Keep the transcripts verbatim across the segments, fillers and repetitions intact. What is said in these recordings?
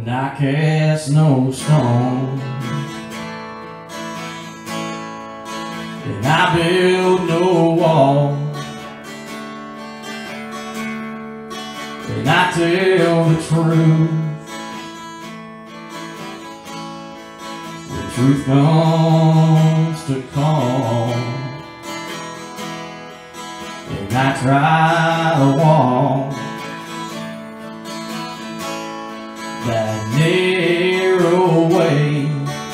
and I cast no stone, and I build no wall, and I tell the truth when truth comes to call, and I try to walk that narrow way.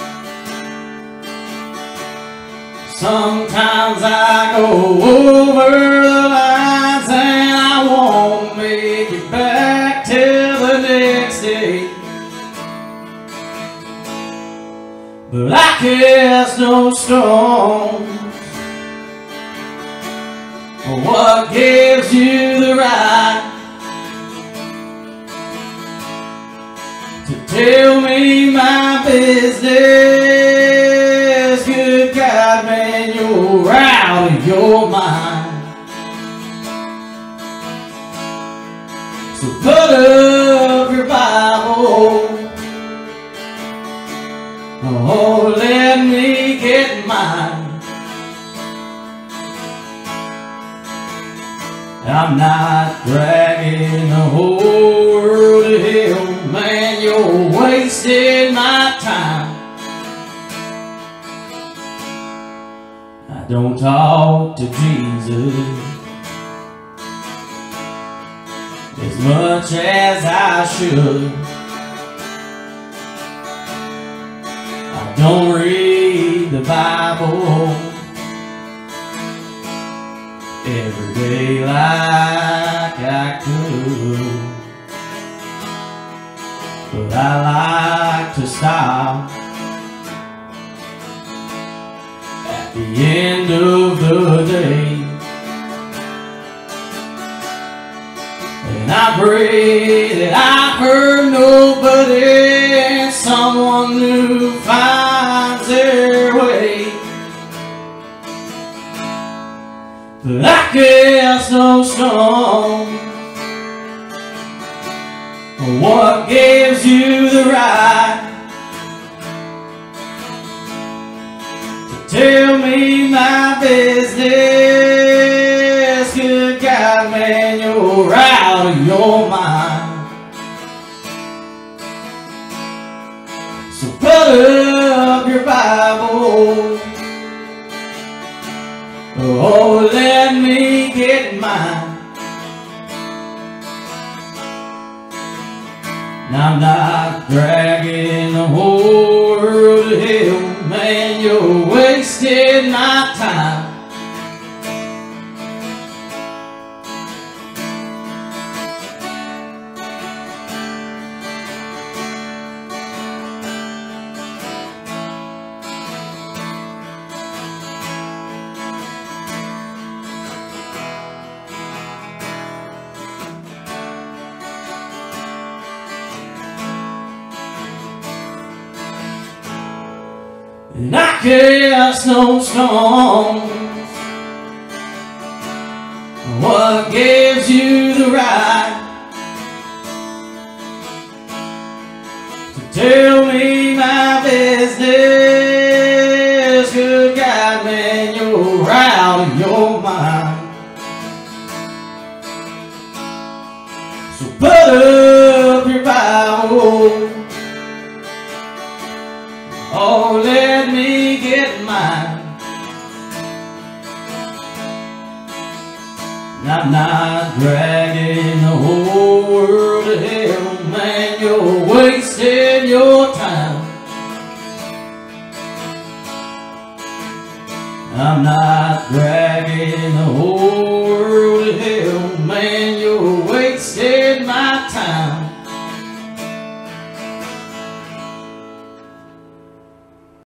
Sometimes I go over the lines and I won't make it back till the next day, but I cast no stones. What gives you the right to tell me my business? Good God, man, you're out of your mind. So put up your Bible, oh, let me get mine. I'm not dragging the whole world to hell, man, you're wasting my time. I don't talk to Jesus as much as I should. I don't read the Bible every day like I could, but I like to stop at the end of the day, and I pray that I hurt nobody and someone new finds their way. But I cast no stone. What gives you the right to tell me my business? Good God, man, you're out of your mind. So put up your Bible, oh, let me get mine. I'm not dragging the whole world to hell, man, you're wasting my time. And I cast no stones. What gives you the right to tell me my business? Good God, man, you're out of your mind. So put up your Bible, oh, let me get mine. I'm not dragging the whole world to hell, man, you're wasting your time. I'm not dragging the whole world to hell, man, you're wasting my